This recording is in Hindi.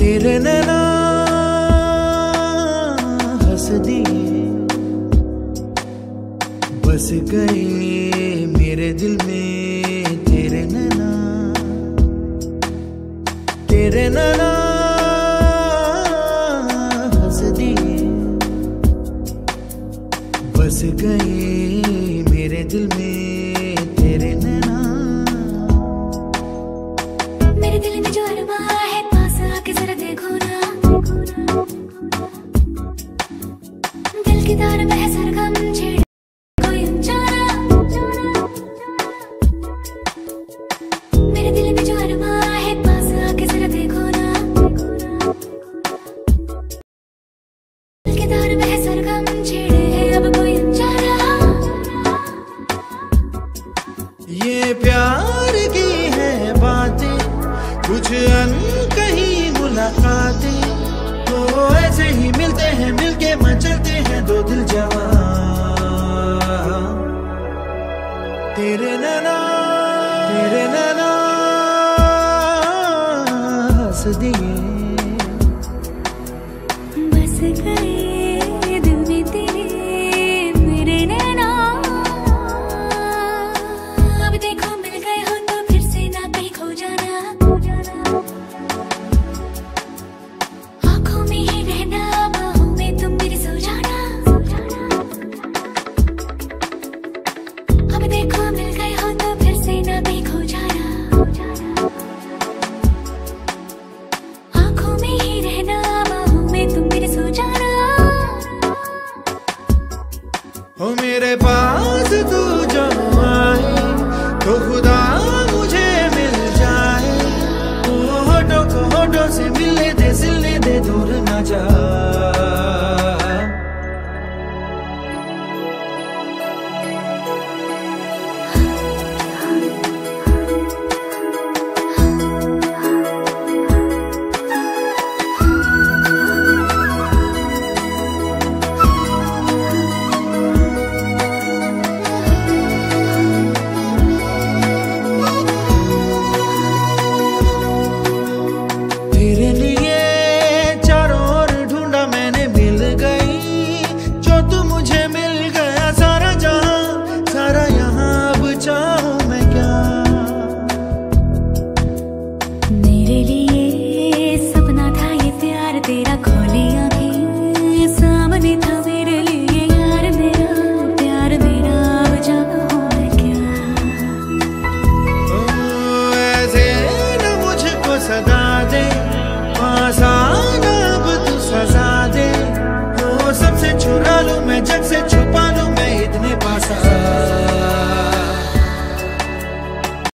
तेरे नैना हंस दिए, बस गए मेरे दिल में तेरे नैना। तेरे नैना हंस दिए, बस गए मेरे दिल में तेरे नैना। मेरे दिल में जो अरमा है पास आके जरा देखो ना, दिल की तार में है सरगम छेड़ कोई अनजाना। मेरे दिल में जो अरमा है पास आके जरा देखो ना, दिल की तार में है सरगम छेड़े अब कोई अनजाना। ये प्यार की है बातें, कुछ अनकही मुलाकातें, तो ऐसे ही मिलते हैं, मिलके मचलते हैं दो दिल जवां। तेरे नैना हंस दिए, बस गए दिल में तेरे मेरे नैना। अब देखो मिल गए हो तो फिर से ना कहीं खो जाना, आंखों में ही रहना, बाहों में तुम मेरे सो जाना। अब देखो